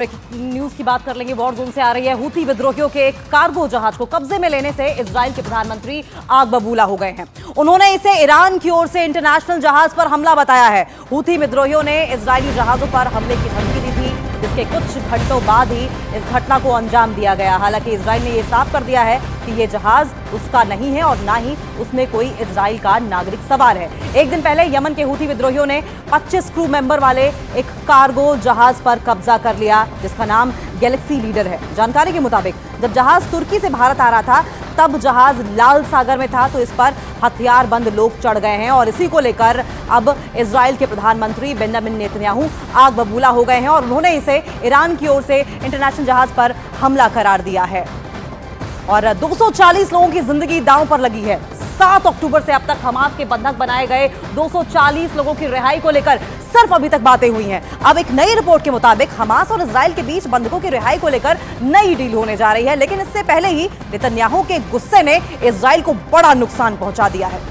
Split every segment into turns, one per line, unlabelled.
News की बात कर लेंगे। वॉर जोन से आ रही है। हूथी विद्रोहियों के एक कार्गो जहाज को कब्जे में लेने से इजराइल के प्रधानमंत्री आग बबूला हो गए हैं। उन्होंने इसे ईरान की ओर से इंटरनेशनल जहाज पर हमला बताया है। हूथी विद्रोहियों ने इजरायली जहाजों पर हमले की धमकी दी थी, जिसके कुछ घंटों बाद ही इस घटना को अंजाम दिया गया। हालांकि इजराइल ने यह साफ कर दिया है कि यह जहाज उसका नहीं है और ना ही उसमें कोई इजराइल का नागरिक सवार है। एक दिन पहले यमन के हूथी विद्रोहियों ने 25 क्रू मेंबर वाले एक कार्गो जहाज पर कब्जा कर लिया, जिसका नाम गैलेक्सी लीडर है। जानकारी के मुताबिक जब जहाज तुर्की से भारत आ रहा था तब जहाज लाल सागर में था, तो इस पर हथियारबंद लोग चढ़ गए हैं और इसी को लेकर अब इजराइल के प्रधानमंत्री बेंजामिन नेतन्याहू आग बबूला हो गए हैं और उन्होंने इसे ईरान की ओर से इंटरनेशनल जहाज पर हमला करार दिया है। और 240 लोगों की जिंदगी दांव पर लगी है। 7 अक्टूबर से अब तक हमास के बंधक बनाए गए 240 लोगों की रिहाई को लेकर सिर्फ अभी तक बातें हुई हैं। अब एक नई रिपोर्ट के मुताबिक हमास और इजराइल के बीच बंधकों की रिहाई को लेकर नई डील होने जा रही है, लेकिन इससे पहले ही नेतन्याहू के गुस्से ने इजराइल को बड़ा नुकसान पहुंचा दिया है।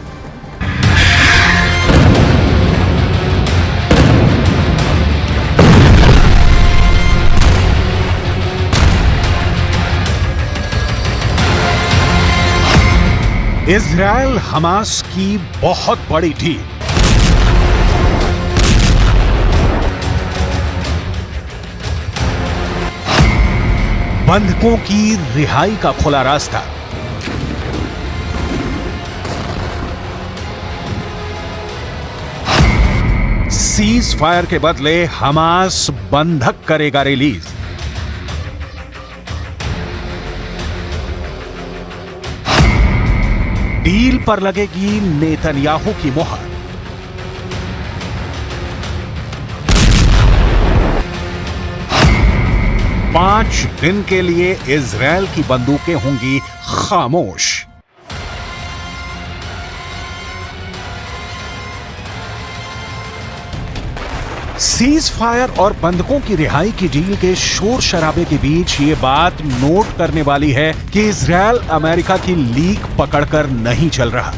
इजराइल हमास की बहुत बड़ी डील। बंधकों की रिहाई का खुला रास्ता। सीज फायर के बदले हमास बंधक करेगा रिलीज। डील पर लगेगी नेतन्याहू की मुहर। पांच दिन के लिए इजराइल की बंदूकें होंगी खामोश। सीज फायर और बंधकों की रिहाई की डील के शोर शराबे के बीच ये बात नोट करने वाली है कि इजराइल अमेरिका की लीक पकड़कर नहीं चल रहा।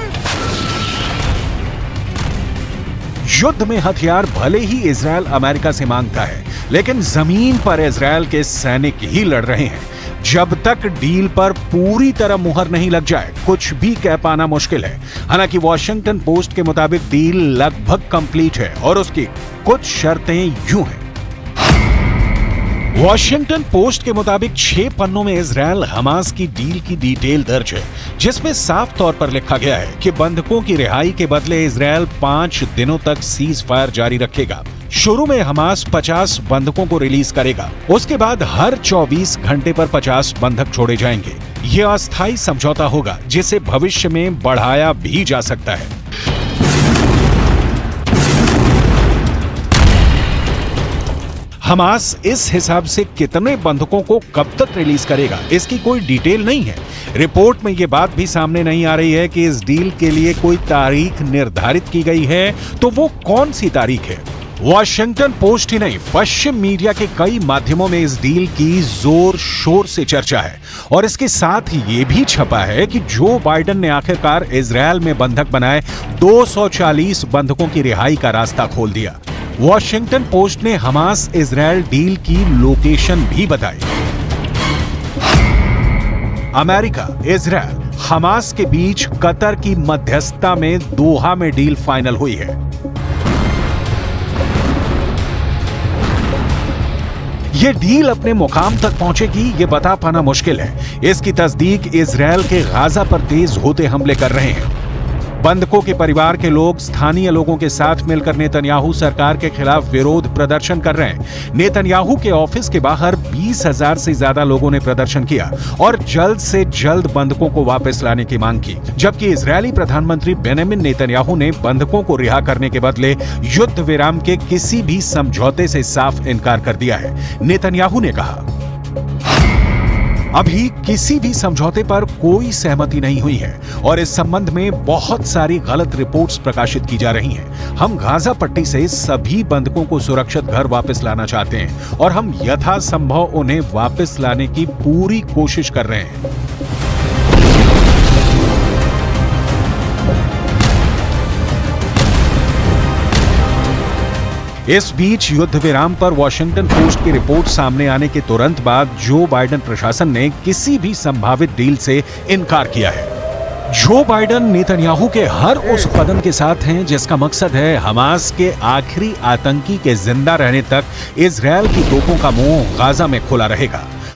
युद्ध में हथियार भले ही इजराइल अमेरिका से मांगता है, लेकिन जमीन पर इजराइल के सैनिक ही लड़ रहे हैं। जब तक डील पर पूरी तरह मुहर नहीं लग जाए कुछ भी कह पाना मुश्किल है। हालांकि वॉशिंगटन पोस्ट के मुताबिक डील लगभग कंप्लीट है और उसकी कुछ शर्तें यूं हैं। वॉशिंगटन पोस्ट के मुताबिक 6 पन्नों में इजराइल हमास की डील की डिटेल दर्ज है, जिसमें साफ तौर पर लिखा गया है कि बंधकों की रिहाई के बदले इजराइल 5 दिनों तक सीज फायर जारी रखेगा। शुरू में हमास 50 बंधकों को रिलीज करेगा, उसके बाद हर 24 घंटे पर 50 बंधक छोड़े जाएंगे। यह अस्थायी समझौता होगा जिसे भविष्य में बढ़ाया भी जा सकता है। हमास इस हिसाब से कितने बंधकों को कब तक रिलीज करेगा इसकी कोई डिटेल नहीं है। रिपोर्ट में यह बात भी सामने नहीं आ रही है कि इस डील के लिए कोई तारीख निर्धारित की गई है, तो वो कौन सी तारीख है। वॉशिंगटन पोस्ट ही नहीं, पश्चिम मीडिया के कई माध्यमों में इस डील की जोर शोर से चर्चा है और इसके साथ ही ये भी छपा है कि जो बाइडेन ने आखिरकार इजराइल में बंधक बनाए 240 बंधकों की रिहाई का रास्ता खोल दिया। वॉशिंगटन पोस्ट ने हमास इजराइल डील की लोकेशन भी बताई। अमेरिका, इजराइल, हमास के बीच कतर की मध्यस्थता में दोहा में डील फाइनल हुई है। यह डील अपने मुकाम तक पहुंचेगी ये बता पाना मुश्किल है। इसकी तस्दीक इजराइल के गाजा पर तेज होते हमले कर रहे हैं। बंधकों के परिवार के लोग स्थानीय लोगों के साथ मिलकर नेतन्याहू सरकार के खिलाफ विरोध प्रदर्शन कर रहे हैं। नेतन्याहू के ऑफिस के बाहर 20,000 से ज्यादा लोगों ने प्रदर्शन किया और जल्द से जल्द बंधकों को वापस लाने की मांग की, जबकि इजरायली प्रधानमंत्री बेंजामिन नेतन्याहू ने बंधकों को रिहा करने के बदले युद्ध विराम के किसी भी समझौते से साफ इनकार कर दिया है। नेतन्याहू ने कहा, अभी किसी भी समझौते पर कोई सहमति नहीं हुई है और इस संबंध में बहुत सारी गलत रिपोर्ट्स प्रकाशित की जा रही हैं। हम गाजा पट्टी से सभी बंधकों को सुरक्षित घर वापस लाना चाहते हैं और हम यथासंभव उन्हें वापस लाने की पूरी कोशिश कर रहे हैं। इस बीच युद्ध विराम पर वॉशिंगटन पोस्ट की रिपोर्ट सामने आने के तुरंत बाद जो बाइडेन प्रशासन ने किसी भी संभावित डील से इनकार किया है। जो बाइडेन नेतन्याहू के हर उस कदम के साथ हैं जिसका मकसद है हमास के आखिरी आतंकी के जिंदा रहने तक इजरायल की तोपों का मुंह गाजा में खुला रहेगा।